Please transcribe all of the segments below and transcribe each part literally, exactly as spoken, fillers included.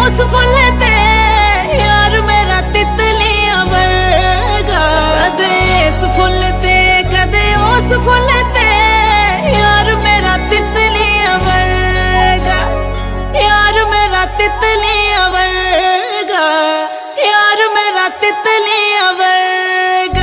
उस फुल ते यार मेरा तितलियां वर्गा। कदे इस फुल ते कदे उस फुल ते यार मेरा तितलियां वर्गा। यार मेरा तितलियां वर्गा। यार मेरा तितलियां वर्गा।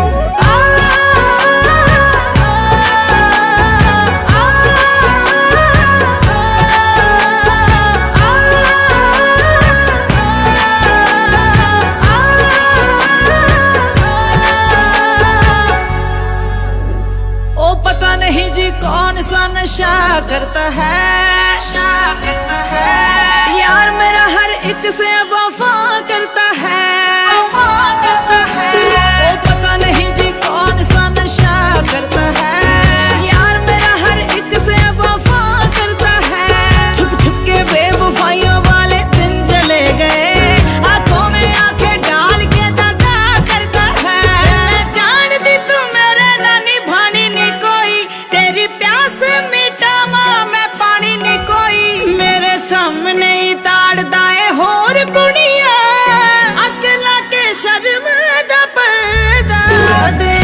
कौन सा नशा करता है, नशा करता है यार मेरा हर एक से वफा करता है, वफा करता है। वो पता नहीं जी कौन सा नशा करता है यार मेरा हर एक से वफा करता है। छुप छुप के बेवफाइयों वाले दिन चले गए, आंखों में आंखें डाल के दगा करता है। जानती तू मेरे ना निभानी नहीं कोई, तेरी प्यास मिटा मां मैं पानी नहीं कोई। मेरे सामने ही ताड़दा है होर कुड़िया, अगला के शर्म दा पर्दा।